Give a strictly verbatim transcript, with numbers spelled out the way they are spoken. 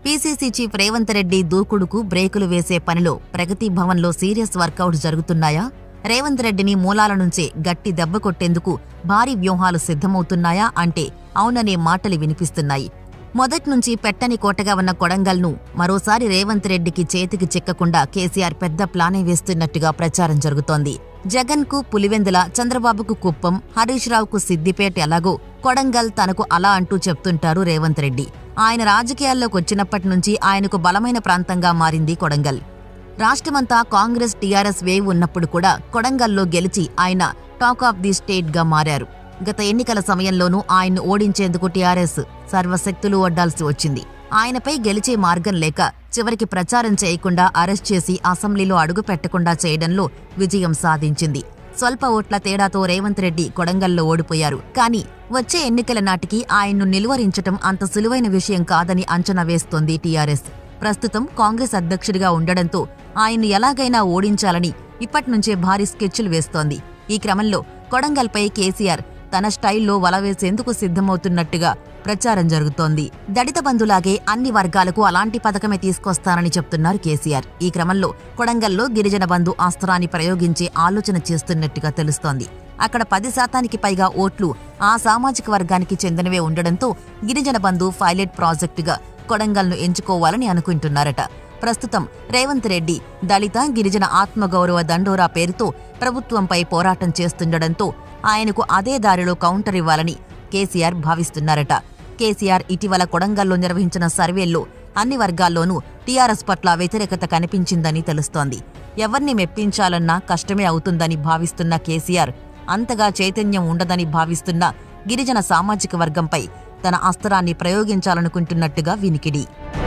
PCC chief Revanth Reddy దూకుడుకు బ్రేకులు వేసే పనిలో ప్రగతి భవన్లో సీరియస్ వర్కౌట్ జరుగుతున్నాయా? రేవంత్ రెడ్డిని మూలాల నుంచే గట్టి దెబ్బ కొట్టేందుకు భారీ వ్యూహాలు సిద్ధమవుతున్నాయా అంటే అవుననే మాటలు వినిపిస్తున్నాయి. మొదట్నుంచి పెట్టని కోటగా ఉన్న కొడంగల్ను మరోసారి రేవంత్ రెడ్డికి చేతికి చిక్కకుండా కేసీఆర్ పెద్ద ప్లానే వేస్తున్నట్టుగా ప్రచారం జరుగుతోంది. జగన్కు పులివెందుల, చంద్రబాబుకు కుప్పం, హరీష్ రావుకు సిద్దిపేట ఎలాగో కొడంగల్ తనకు అలా అంటూ చెప్తుంటారు రేవంత్ రెడ్డి. ఆయన రాజకీయాల్లోకి వచ్చినప్పటి నుంచి ఆయనకు బలమైన ప్రాంతంగా మారింది కొడంగల్. రాష్ట్రమంతా కాంగ్రెస్ టీఆర్ఎస్ వేవ్ ఉన్నప్పుడు కూడా కొడంగల్లో గెలిచి ఆయన టాక్ ఆఫ్ ది స్టేట్ గా మారారు. గత ఎన్నికల సమయంలోనూ ఆయన్ను ఓడించేందుకు టీఆర్ఎస్ సర్వశక్తులు ఒడ్డాల్సి వచ్చింది. ఆయనపై గెలిచే మార్గం లేక చివరికి ప్రచారం చేయకుండా అరెస్ట్ చేసి అసెంబ్లీలో అడుగు పెట్టకుండా చేయడంలో విజయం సాధించింది. స్వల్ప ఓట్ల తేడాతో రేవంత్ రెడ్డి కొడంగల్లో ఓడిపోయారు. కానీ వచ్చే ఎన్నికల నాటికి ఆయన్ను నిలువరించటం అంత సులువైన విషయం కాదని అంచనా వేస్తోంది టీఆర్ఎస్. ప్రస్తుతం కాంగ్రెస్ అధ్యక్షుడిగా ఉండడంతో ఆయన్ను ఎలాగైనా ఓడించాలని ఇప్పట్నుంచే భారీ స్కెచ్లు వేస్తోంది. ఈ క్రమంలో కొడంగల్పై కేసీఆర్ తన స్టైల్లో వలవేసేందుకు సిద్ధమవుతున్నట్టుగా ప్రచారం జరుగుతోంది. దళిత బంధులాగే అన్ని వర్గాలకు అలాంటి పథకమే తీసుకొస్తానని చెప్తున్నారు కేసీఆర్. ఈ క్రమంలో కొడంగల్లో గిరిజన బంధు అస్త్రాన్ని ప్రయోగించే ఆలోచన చేస్తున్నట్టుగా తెలుస్తోంది. అక్కడ పది శాతానికి పైగా ఓట్లు ఆ సామాజిక వర్గానికి చెందినవే ఉండడంతో గిరిజన బంధు పైలట్ ప్రాజెక్టుగా కొడంగల్ను ఎంచుకోవాలని అనుకుంటున్నారట. ప్రస్తుతం రేవంత్ రెడ్డి దళిత గిరిజన ఆత్మగౌరవ దండోరా పేరుతో ప్రభుత్వంపై పోరాటం చేస్తుండడంతో ఆయనకు అదే దారిలో కౌంటర్ ఇవ్వాలని కేసీఆర్ భావిస్తున్నారట. కేసీఆర్ ఇటీవల కొడంగల్లో నిర్వహించిన సర్వేల్లో అన్ని వర్గాల్లోనూ టీఆర్ఎస్ పట్ల వ్యతిరేకత కనిపించిందని తెలుస్తోంది. ఎవర్ని మెప్పించాలన్నా కష్టమే అవుతుందని భావిస్తున్న కేసీఆర్ అంతగా చైతన్యం ఉండదని భావిస్తున్న గిరిజన సామాజిక వర్గంపై తన అస్త్రాన్ని ప్రయోగించాలనుకుంటున్నట్టుగా వినికిడి.